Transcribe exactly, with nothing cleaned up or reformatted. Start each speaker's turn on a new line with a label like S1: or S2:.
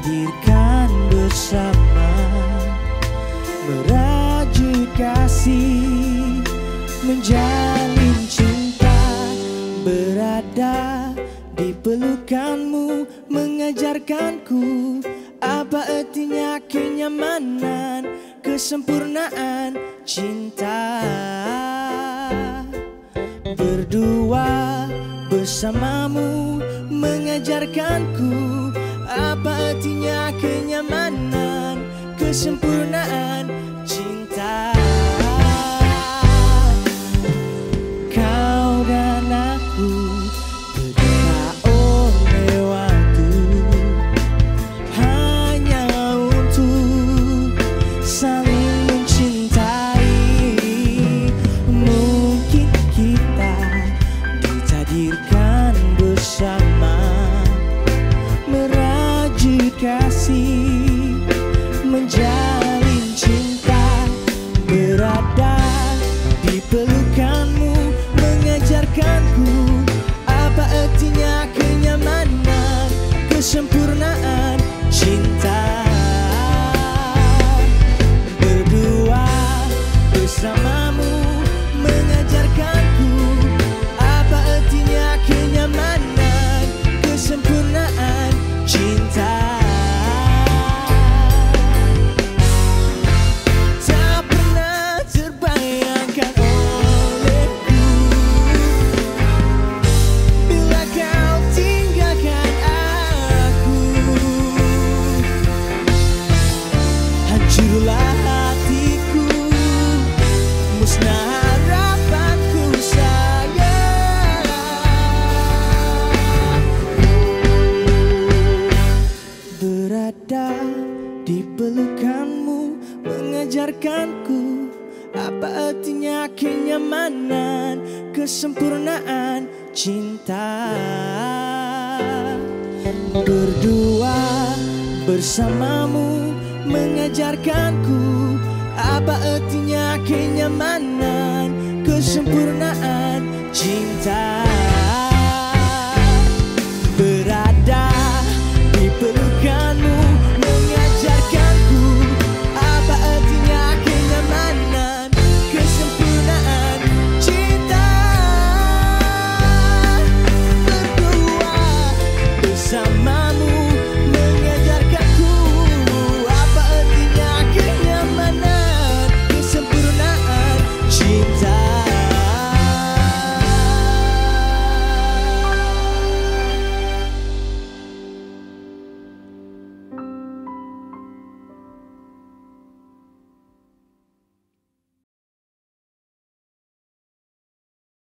S1: ditakdirkan bersama, merajut kasih, menjalin cinta, berada di pelukanmu, mengajarkanku apa artinya kenyamanan, kesempurnaan cinta. Berdua bersamamu, mengajarkanku apa artinya kenyamanan, kesempurnaan cinta. Kau dan aku berdua oleh waktu, hanya untuk saling mencintai. Mungkin kita ditakdirkan bersama, merajut kasih, menjalin cinta, berada di pelukanmu, mengajarkanku apa artinya kenyamanan, kesempurnaan cinta. Berdua bersamamu, mengajarkanku apa artinya kenyamanan, kesempurnaan cinta. Tak pernah terbayangkan olehku bila kau tinggalkan aku. Hancurlah hatiku, musnah harapanku sayang. Berada di pelukanmu, mengajarkanku apa artinya kenyamanan, kesempurnaan cinta. Berdua bersamamu, mengajarkanku apa artinya kenyamanan, kesempurnaan cinta.